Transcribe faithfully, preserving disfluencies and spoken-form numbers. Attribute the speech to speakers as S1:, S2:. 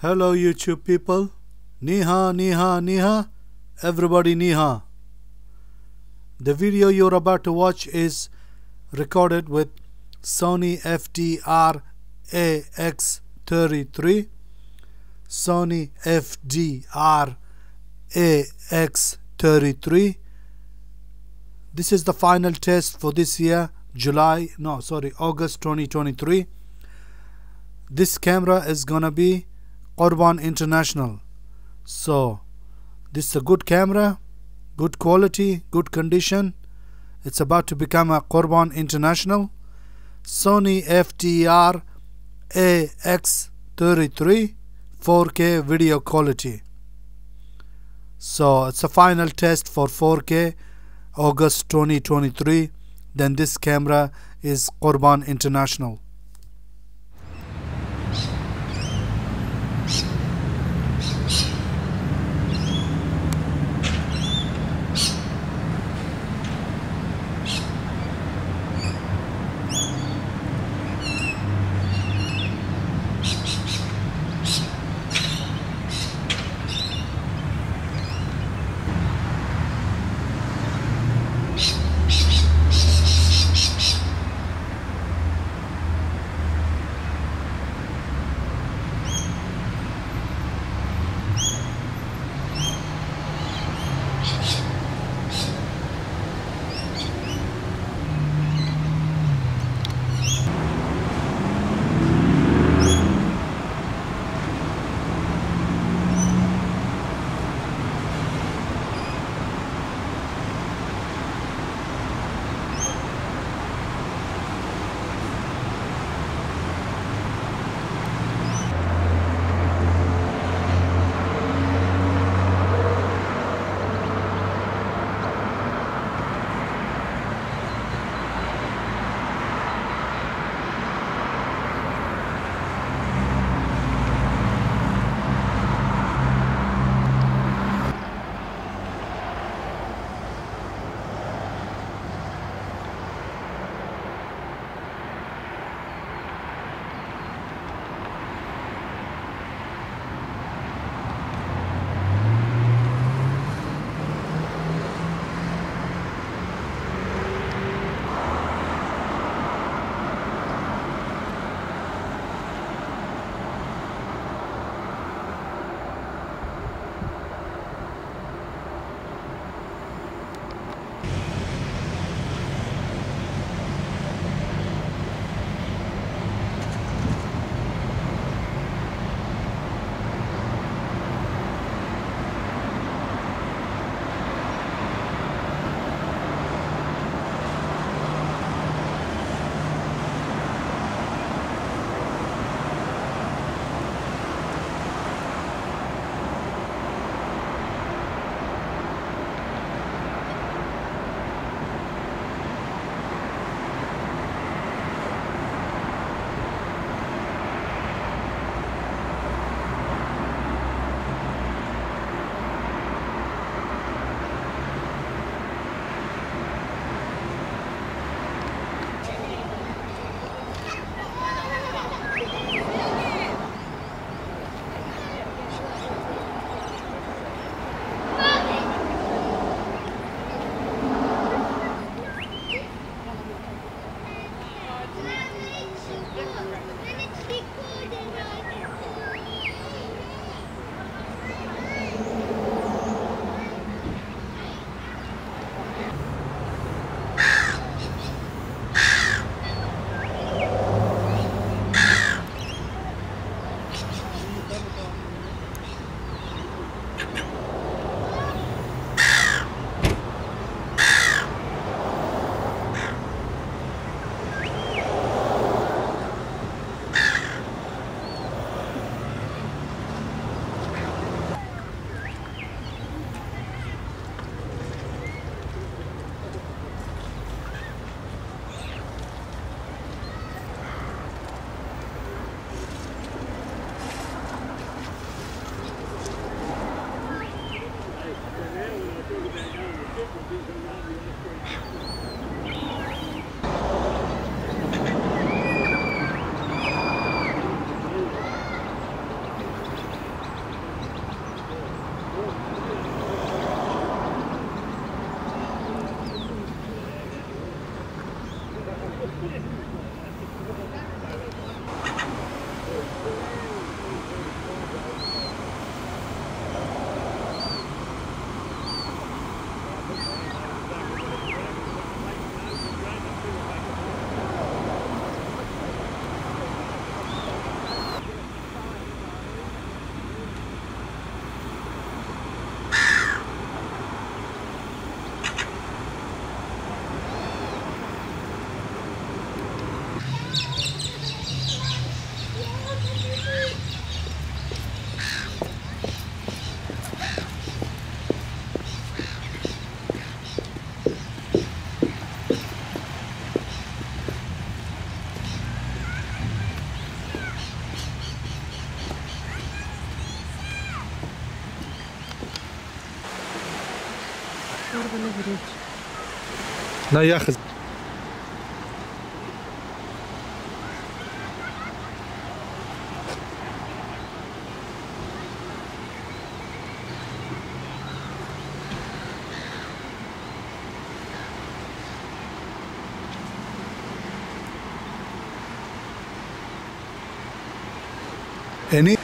S1: Hello YouTube people. Niha, Niha, Niha. Everybody Niha. The video you're about to watch is recorded with Sony F D R A X thirty-three. Sony F D R A X thirty-three. This is the final test for this year, July, no, sorry, August twenty twenty-three. This camera is gonna be Qurban International. So this is a good camera, good quality, good condition. It's about to become a Qurban International. Sony F D R A X thirty-three four K video quality. So it's a final test for four K August twenty twenty-three. Then this camera is Qurban International. لا ياخذ any